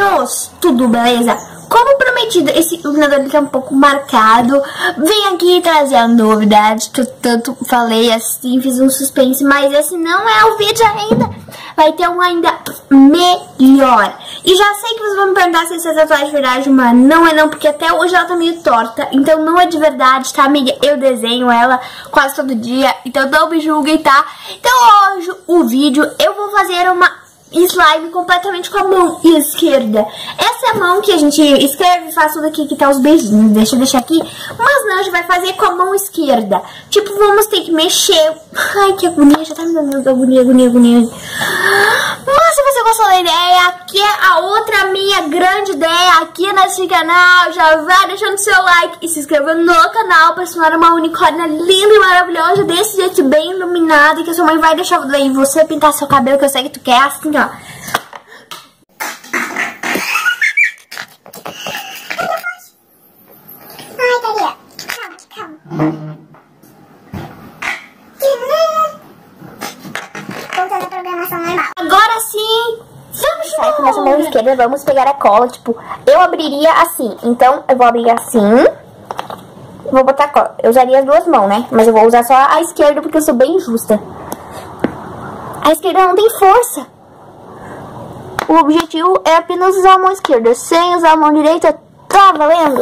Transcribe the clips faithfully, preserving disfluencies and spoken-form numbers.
meninos, tudo beleza? Como prometido, esse iluminador aqui é um pouco marcado. Vim aqui trazer a novidade que eu tanto falei assim, fiz um suspense, mas esse não é o vídeo ainda. Vai ter um ainda melhor. E já sei que vocês vão me perguntar se essa tatuagem é de verdade, mas não é não, porque até hoje ela tá meio torta. Então não é de verdade, tá, amiga? Eu desenho ela quase todo dia, então não me julguem, tá? Então hoje o vídeo eu vou fazer uma slime completamente com a mão esquerda. Essa é a mão que a gente escreve e faz tudo aqui, que tá os beijinhos. Deixa eu deixar aqui. Mas não, a gente vai fazer com a mão esquerda. Tipo, vamos ter que mexer. Ai, que agonia, já tá me dando agonia, agonia, agonia. Mas se você gostou da ideia, aqui é a outra minha grande ideia aqui nesse canal. Já vai deixando seu like e se inscrevendo no canal pra se tornar uma unicórnia linda e maravilhosa, desse jeito bem iluminada, que a sua mãe vai deixar daí você pintar seu cabelo, que eu sei que tu quer, assim, ó. Ai, Thalia. Calma, calma. Voltando à programação normal. Agora sim, vamos sair com nossa mão esquerda, vamos pegar a cola, tipo, eu abriria assim, então eu vou abrir assim, vou botar a cola, eu usaria as duas mãos, né, mas eu vou usar só a esquerda porque eu sou bem justa. A esquerda não tem força. O objetivo é apenas usar a mão esquerda, sem usar a mão direita, tá valendo?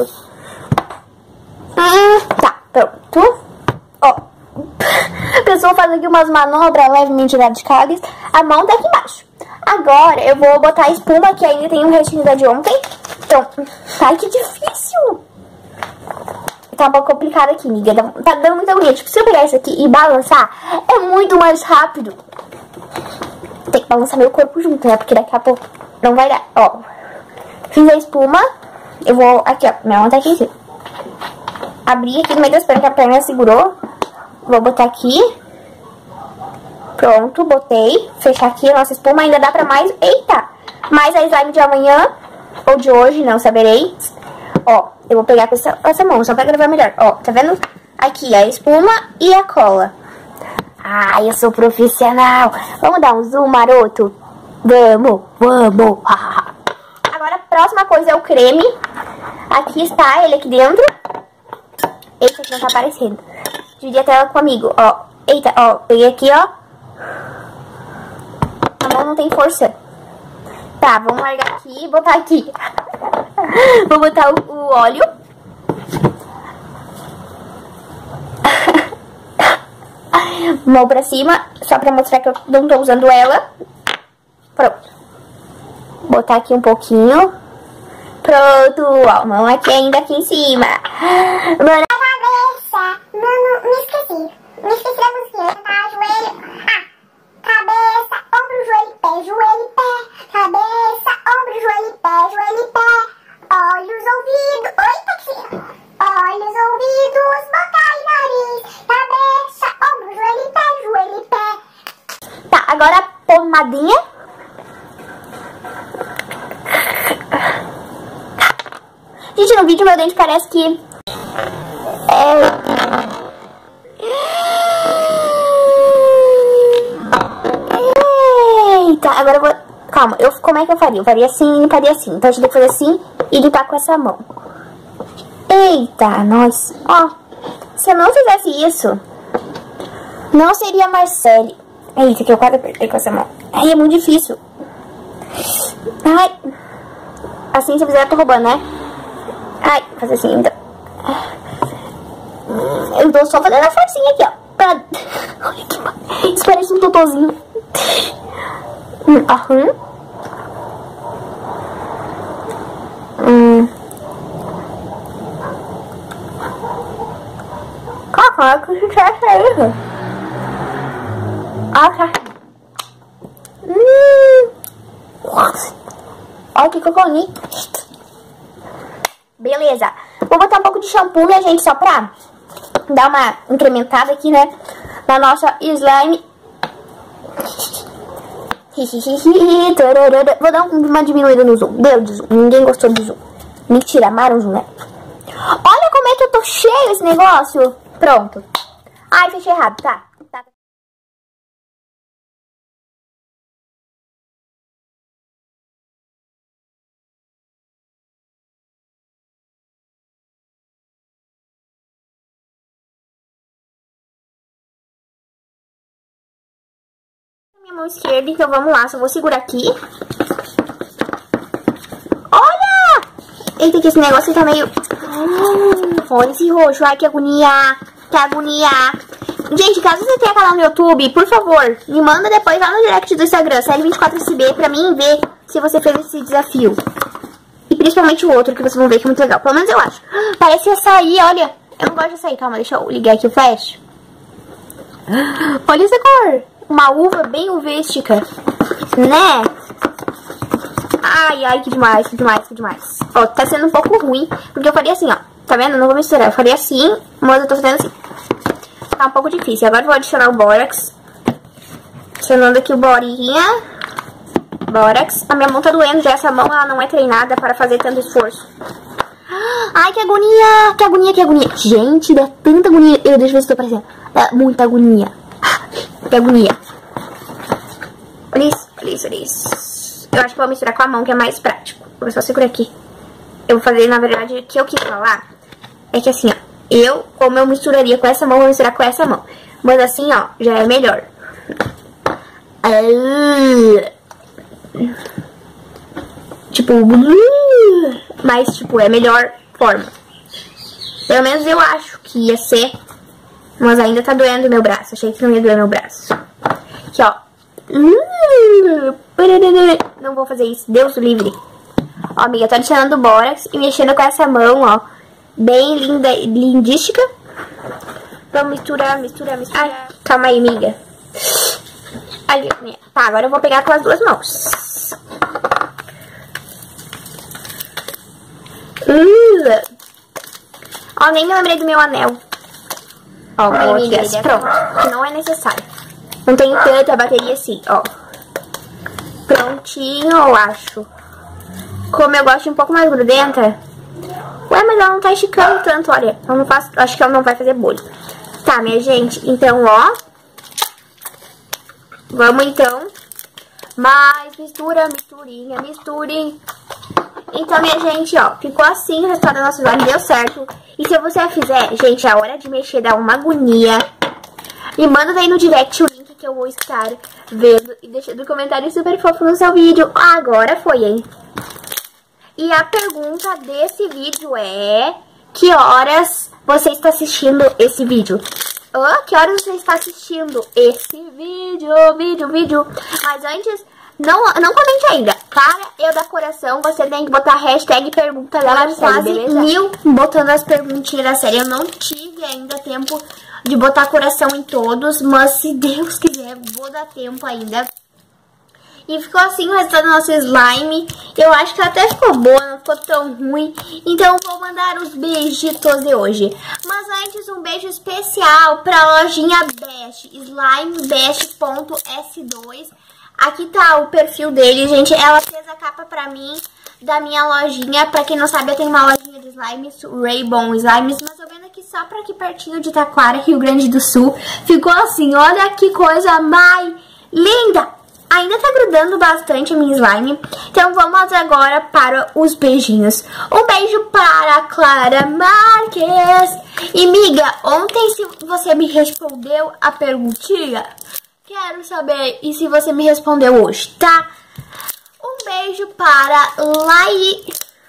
Hum, tá, pronto. Ó, a pessoa faz aqui umas manobras levemente radicais, a mão tá aqui embaixo. Agora eu vou botar a espuma, que ainda tem um restinho da de ontem. Então, ai que difícil. Tá um pouco complicado aqui, amiga, tá dando muita agonia. Tipo, se eu pegar isso aqui e balançar, é muito mais rápido. Tem que balançar meu corpo junto, né? Porque daqui a pouco não vai dar. Ó, fiz a espuma. Eu vou... Aqui, ó. Minha mão tá aqui em cima. Abri aqui no meio das pernas, que a perna segurou. Vou botar aqui. Pronto, botei. Fechar aqui a nossa espuma. Ainda dá pra mais... Eita! Mais a slime de amanhã. Ou de hoje, não saberei. Ó, eu vou pegar com essa, essa mão, só pra gravar melhor. Ó, tá vendo? Aqui a espuma e a cola. Ah, eu sou profissional. Vamos dar um zoom, maroto? Vamos, vamos. Agora a próxima coisa é o creme. Aqui está ele aqui dentro. Eita, aqui não tá aparecendo. Dividi a tela com o amigo, ó. Eita, ó, peguei aqui, ó. A mão não tem força. Tá, vamos largar aqui e botar aqui. Vou botar o, o óleo. Mão pra cima, só pra mostrar que eu não tô usando ela. Pronto. Botar aqui um pouquinho. Pronto, ó, mão aqui ainda aqui em cima. Mano. Cabeça. Não, não, me esqueci. Me esqueci da musiquinha, tá? Joelho. Ah. Cabeça, ombro, joelho, pé, joelho, pé. Cabeça, ombro, joelho, pé, joelho, pé. Olhos, ouvidos. Eita, que sim. Olhos, ouvidos, boca e nariz. Cabeça, ombro, joelho, pé, joelho, pé. Tá, agora a pomadinha. Gente, no vídeo meu dente parece que... É... Eita, agora eu vou... Calma, eu, como é que eu faria? Eu faria assim e limparia assim. Então a gente tem que fazer assim e limpar com essa mão. Eita, nós. Ó, se eu não fizesse isso, não seria Marcele. Eita, que eu quase apertei com essa mão. Ai, é muito difícil. Ai. Assim, se eu fizer, eu tô roubando, né? Ai, vou fazer assim, então. Eu tô só fazendo a forcinha aqui, ó. Pra... Olha que... Isso parece um totozinho. Hum, aham. Hum. Caraca, que sucesso é isso? Ah, tá. Hum. Olha que cocôni. Beleza. Vou botar um pouco de shampoo, minha gente, só pra dar uma incrementada aqui, né? Na nossa slime. Vou dar uma diminuída no zoom. Deu de zoom. Ninguém gostou de zoom. Mentira, amaram o zoom, né? Olha como é que eu tô cheio esse negócio. Pronto. Ai, fechei errado, tá? Minha mão esquerda, então vamos lá. Só vou segurar aqui. Olha! Eita, que esse negócio tá meio... Olha esse roxo. Ai, que agonia. Que agonia. Gente, caso você tenha canal no YouTube, por favor, me manda depois lá no direct do Instagram, série vinte e quatro S B, pra mim ver se você fez esse desafio. E principalmente o outro, que vocês vão ver que é muito legal. Pelo menos eu acho. Parece açaí, olha. Eu não gosto de açaí. Calma, deixa eu ligar aqui o flash. Olha essa cor. Uma uva bem uvística. Né? Ai, ai, que demais, que demais, que demais. Ó, tá sendo um pouco ruim, porque eu faria assim, ó. Tá vendo? Não vou misturar. Eu faria assim, mas eu tô fazendo assim. Tá um pouco difícil. Agora eu vou adicionar o bórax. Adicionando aqui o borinha. Bórax. A minha mão tá doendo já. Essa mão, ela não é treinada para fazer tanto esforço. Ai, que agonia. Que agonia, que agonia. Gente, dá tanta agonia. Eu deixa eu ver se tô parecendo. Dá muita agonia. Que agonia. Olha isso, olha isso, olha isso. Eu acho que vou misturar com a mão, que é mais prático. Vou só segurar aqui. Eu vou fazer, na verdade, o que eu quis falar é que assim, ó. Eu, como eu misturaria com essa mão, vou misturar com essa mão. Mas assim, ó, já é melhor. Tipo, mas, tipo, é a melhor forma. Pelo menos eu acho que ia ser. Mas ainda tá doendo meu braço. Achei que não ia doer meu braço. Aqui, ó. Não vou fazer isso. Deus o livre. Ó, amiga, tô adicionando o bórax e mexendo com essa mão, ó. Bem linda, lindística. Vamos misturar, misturar, misturar. Ai, calma aí, amiga. Ai, tá, agora eu vou pegar com as duas mãos. Uh. Ó, nem me lembrei do meu anel. Ó, oh, amigas, pronto. Que não é necessário. Não tenho tanta bateria assim, ó. Prontinho, eu acho. Como eu gosto de um pouco mais grudenta. Ué, mas ela não tá esticando tanto, olha. Eu não faço, acho que ela não vai fazer bolha. Tá, minha gente, então, ó. Vamos, então. Mais mistura, misturinha, misture. Então, minha gente, ó. Ficou assim o resultado do nosso slime, deu certo. E se você fizer, gente, a hora de mexer dá uma agonia. Me manda daí no direct o link que eu vou estar vendo. E deixando um comentário super fofo no seu vídeo. Agora foi, hein? E a pergunta desse vídeo é... Que horas você está assistindo esse vídeo? Oh, que horas você está assistindo esse vídeo? Vídeo, vídeo. Mas antes, não, não comente ainda. Para eu dar coração, você tem que botar a hashtag pergunta da série, quase beleza? Mil botando as perguntinhas da série. Eu não tive ainda tempo de botar coração em todos. Mas se Deus quiser, vou dar tempo ainda. E ficou assim o resultado do nosso slime. Eu acho que até ficou boa, não ficou tão ruim. Então vou mandar os beijitos de hoje. Mas antes, um beijo especial pra lojinha Best, slime best ponto S dois. Aqui tá o perfil dele, gente. Ela fez a capa pra mim da minha lojinha. Pra quem não sabe, eu tenho uma lojinha de slimes, Raybon Slimes. Mas eu vendo aqui só pra aqui pertinho de Taquara, Rio Grande do Sul. Ficou assim, olha que coisa mais linda! Ainda tá grudando bastante a minha slime. Então vamos agora para os beijinhos. Um beijo para a Clara Marques. E miga, ontem se você me respondeu a perguntinha, quero saber e se você me respondeu hoje, tá? Um beijo para Lai...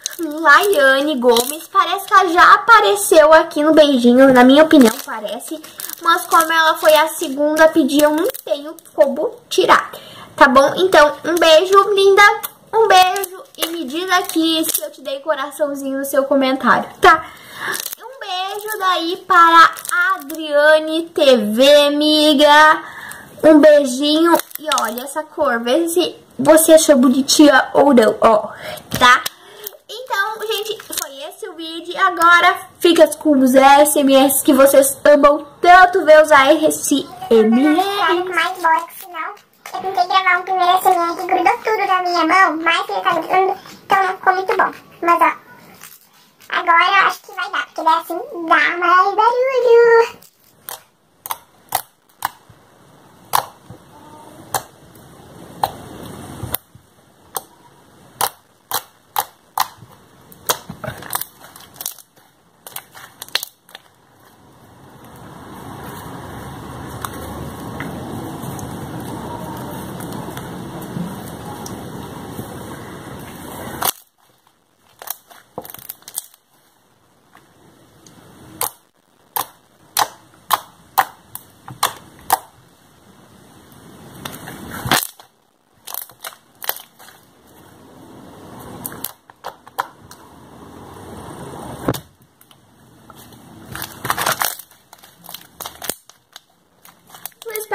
Laiane Gomes. Parece que ela já apareceu aqui no beijinho, na minha opinião parece. Mas como ela foi a segunda a pedir, eu não tenho como tirar. Tá bom? Então, um beijo, linda. Um beijo. E me diz aqui se eu te dei coraçãozinho no seu comentário, tá? Um beijo daí para a Adriane T V, amiga. Um beijinho. E olha essa cor. Vê se você achou bonitinha ou não, ó. Tá? Então, gente, foi esse o vídeo. Agora fica com os S M S que vocês amam tanto ver os A R S M S. Eu tentei gravar um primeiro S M R que grudou tudo na minha mão, mas ele tá grudando, então não ficou muito bom. Mas ó, agora eu acho que vai dar, porque daí assim dá mais barulho.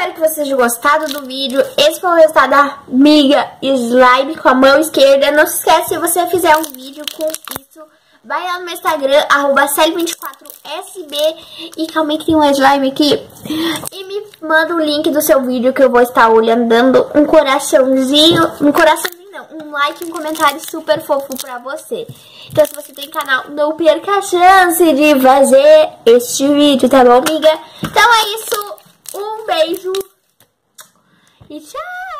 espero que vocês tenham gostado do vídeo. Esse foi o resultado da amiga slime com a mão esquerda. Não se esquece, se você fizer um vídeo com isso, vai lá no meu Instagram, arroba Celi vinte e quatro S B. E calma aí que tem um slime aqui. E me manda o link do seu vídeo que eu vou estar olhando, dando um coraçãozinho. Um coraçãozinho não, um like e um comentário super fofo pra você. Então se você tem canal, não perca a chance de fazer este vídeo, tá bom, amiga? Então é isso. Um beijo e tchau!